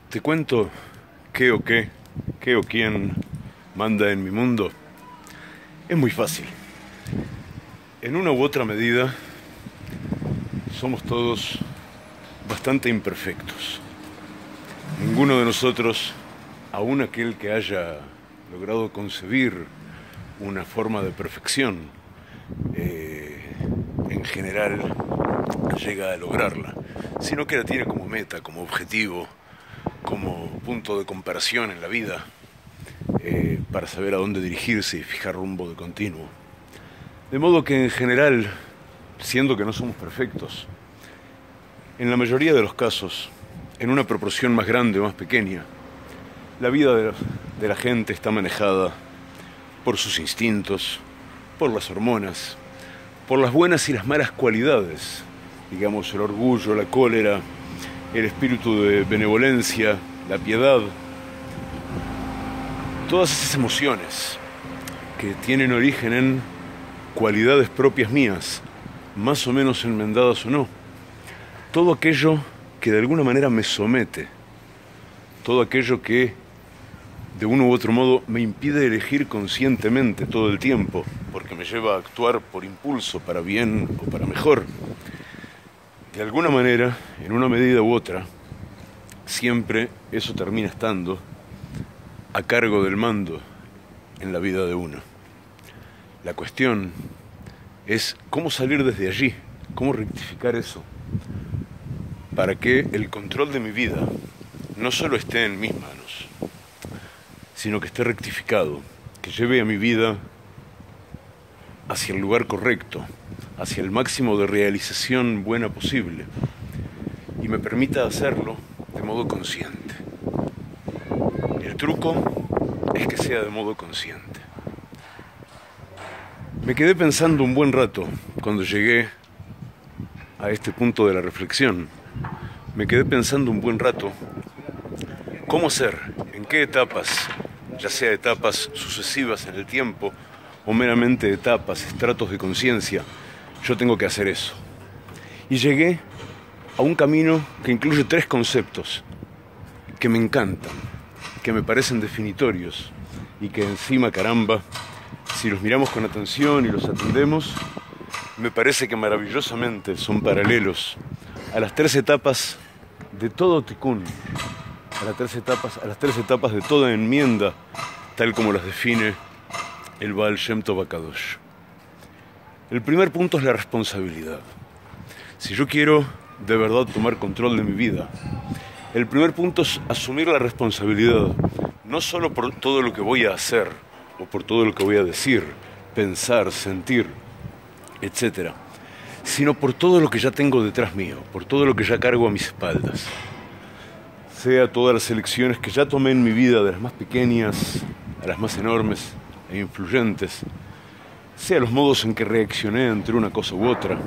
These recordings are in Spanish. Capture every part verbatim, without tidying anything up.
Te cuento qué o qué, qué o quién manda en mi mundo. Es muy fácil. En una u otra medida, somos todos bastante imperfectos. Ninguno de nosotros, aun aquel que haya logrado concebir una forma de perfección, eh, en general llega a lograrla, sino que la tiene como meta, como objetivo, como punto de comparación en la vida, eh, para saber a dónde dirigirse y fijar rumbo de continuo. De modo que en general, siendo que no somos perfectos, en la mayoría de los casos, en una proporción más grande o más pequeña, la vida de, de la gente está manejada por sus instintos, por las hormonas, por las buenas y las malas cualidades, digamos el orgullo, la cólera, el espíritu de benevolencia, la piedad, todas esas emociones que tienen origen en cualidades propias mías, más o menos enmendadas o no, todo aquello que de alguna manera me somete, todo aquello que de uno u otro modo me impide elegir conscientemente todo el tiempo, porque me lleva a actuar por impulso, para bien o para mejor. De alguna manera, en una medida u otra, siempre eso termina estando a cargo del mando en la vida de uno. La cuestión es cómo salir desde allí, cómo rectificar eso, para que el control de mi vida no solo esté en mis manos, sino que esté rectificado, que lleve a mi vida hacia el lugar correcto, hacia el máximo de realización buena posible, y me permita hacerlo de modo consciente. El truco es que sea de modo consciente. Me quedé pensando un buen rato cuando llegué a este punto de la reflexión. Me quedé pensando un buen rato cómo hacer, en qué etapas, ya sea etapas sucesivas en el tiempo o meramente etapas, estratos de conciencia, yo tengo que hacer eso. Y llegué a un camino que incluye tres conceptos que me encantan, que me parecen definitorios y que encima, caramba, si los miramos con atención y los atendemos, me parece que maravillosamente son paralelos a las tres etapas de todo tikkun, a las tres etapas, a las tres etapas de toda enmienda, tal como las define el Baal Shem Tov HaKadosh. El primer punto es la responsabilidad. Si yo quiero de verdad tomar control de mi vida, el primer punto es asumir la responsabilidad, no solo por todo lo que voy a hacer, o por todo lo que voy a decir, pensar, sentir, etcétera, sino por todo lo que ya tengo detrás mío, por todo lo que ya cargo a mis espaldas. Sea todas las elecciones que ya tomé en mi vida, de las más pequeñas a las más enormes e influyentes, sea los modos en que reaccioné ante una cosa u otra,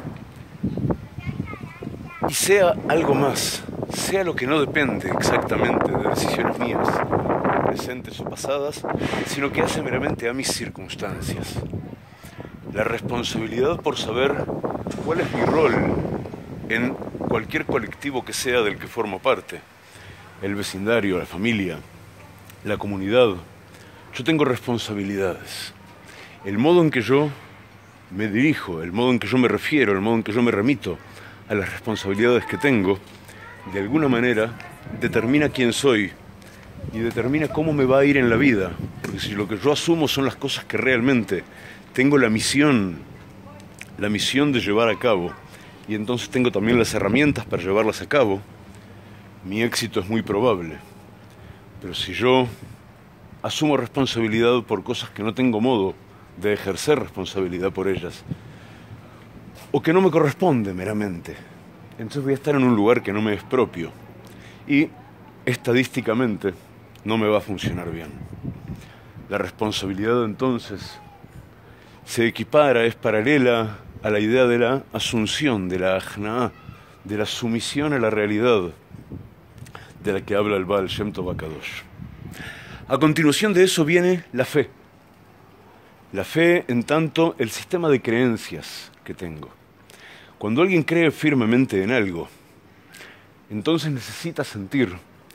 y sea algo más, sea lo que no depende exactamente de decisiones mías, presentes o pasadas, sino que hace meramente a mis circunstancias. La responsabilidad por saber cuál es mi rol en cualquier colectivo que sea del que formo parte, el vecindario, la familia, la comunidad. Yo tengo responsabilidades. El modo en que yo me dirijo, el modo en que yo me refiero, el modo en que yo me remito a las responsabilidades que tengo, de alguna manera determina quién soy y determina cómo me va a ir en la vida. Porque si lo que yo asumo son las cosas que realmente tengo la misión, la misión de llevar a cabo, y entonces tengo también las herramientas para llevarlas a cabo, mi éxito es muy probable. Pero si yo asumo responsabilidad por cosas que no tengo modo de ejercer responsabilidad por ellas, o que no me corresponde meramente, entonces voy a estar en un lugar que no me es propio, y estadísticamente no me va a funcionar bien. La responsabilidad entonces se equipara, es paralela a la idea de la asunción, de la ajnaá, de la sumisión a la realidad de la que habla el Baal Shem Tov HaKadosh. A continuación de eso viene la fe. La fe, en tanto, el sistema de creencias que tengo. Cuando alguien cree firmemente en algo, entonces necesita sentir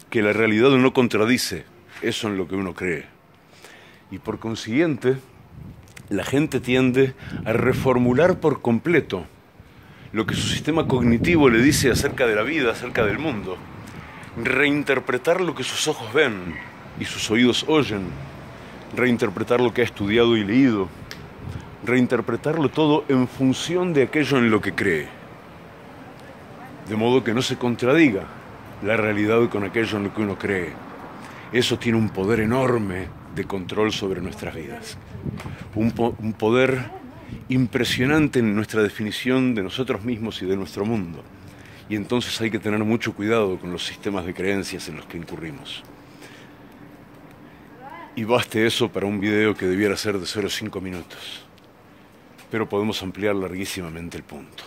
que la realidad no contradice eso en lo que uno cree. Y por consiguiente, la gente tiende a reformular por completo lo que su sistema cognitivo le dice acerca de la vida, acerca del mundo. Reinterpretar lo que sus ojos ven y sus oídos oyen. Reinterpretar lo que ha estudiado y leído. Reinterpretarlo todo en función de aquello en lo que cree. De modo que no se contradiga la realidad con aquello en lo que uno cree. Eso tiene un poder enorme de control sobre nuestras vidas. Un, po un poder impresionante en nuestra definición de nosotros mismos y de nuestro mundo. Y entonces hay que tener mucho cuidado con los sistemas de creencias en los que incurrimos. Y baste eso para un video que debiera ser de solo cinco minutos. Pero podemos ampliar larguísimamente el punto.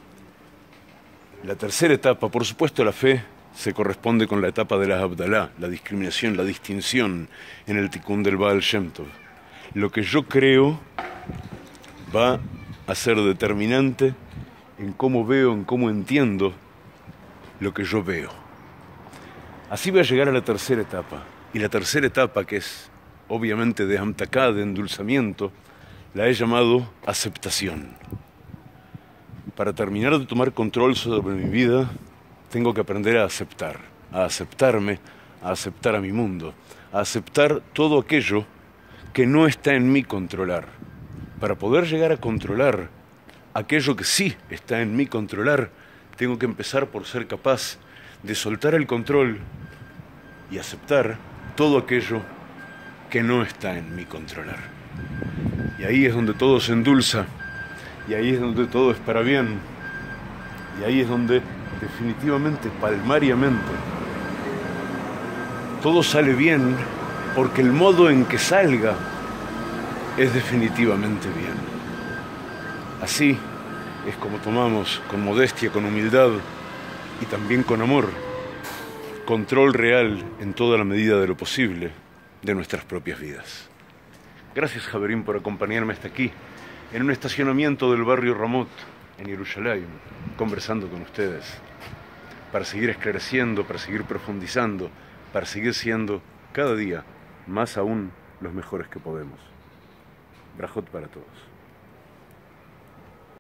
La tercera etapa, por supuesto, la fe se corresponde con la etapa de la Abdalá, la discriminación, la distinción en el Tikkun del Baal Shem Tov. Lo que yo creo va a ser determinante en cómo veo, en cómo entiendo lo que yo veo. Así voy a llegar a la tercera etapa. Y la tercera etapa, que es obviamente de Hamtaká, de endulzamiento, la he llamado aceptación. Para terminar de tomar control sobre mi vida, tengo que aprender a aceptar, a aceptarme, a aceptar a mi mundo, a aceptar todo aquello que no está en mí controlar. Para poder llegar a controlar aquello que sí está en mí controlar, tengo que empezar por ser capaz de soltar el control y aceptar todo aquello que no está en mí controlar. Y ahí es donde todo se endulza, y ahí es donde todo es para bien, y ahí es donde definitivamente, palmariamente, todo sale bien, porque el modo en que salga es definitivamente bien. Así es como tomamos con modestia, con humildad y también con amor, control real en toda la medida de lo posible de nuestras propias vidas. Gracias, Javerín, por acompañarme hasta aquí, en un estacionamiento del barrio Ramot, en Jerusalén, conversando con ustedes, para seguir esclareciendo, para seguir profundizando, para seguir siendo cada día más aún los mejores que podemos. Brajot para todos.